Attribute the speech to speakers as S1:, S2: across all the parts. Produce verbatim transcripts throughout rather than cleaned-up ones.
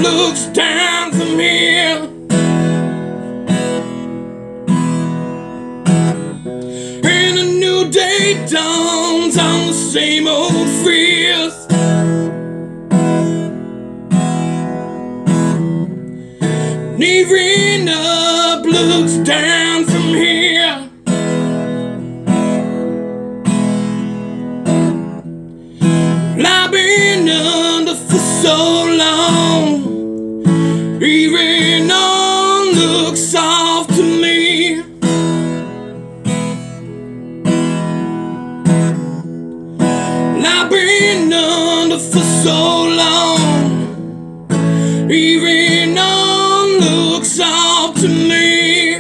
S1: looks down from here, and a new day dawns on the same old fears. Nearing up looks down from here, I've been under for so long, even on looks soft to me. I've been under for so long, even on looks soft to me.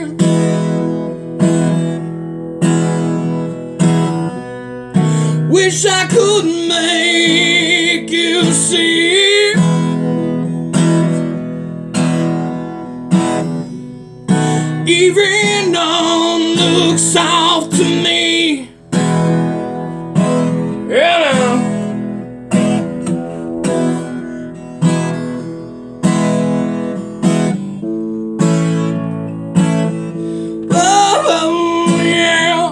S1: Wish I could make you see even on looks soft to me. Yeah, now. Oh, yeah.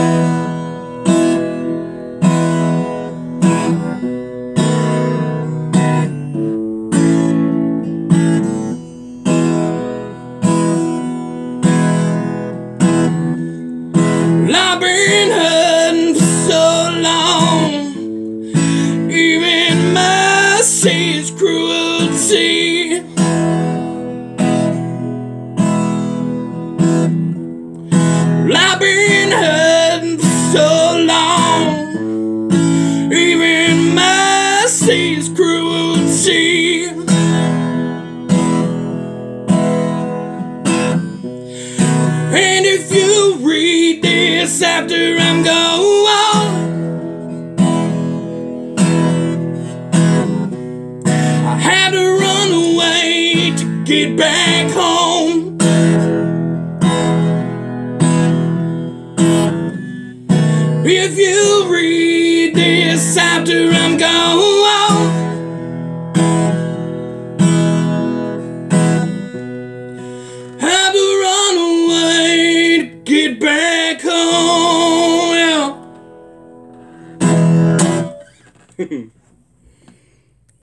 S1: I've been hurting for so long, even mercy is cruelty. I've been hurting for so long, even mercy is cruelty. And if you read this after I'm gone, I had to run away to get back home. If you read this after I'm gone, had to run away to get back home. Yeah.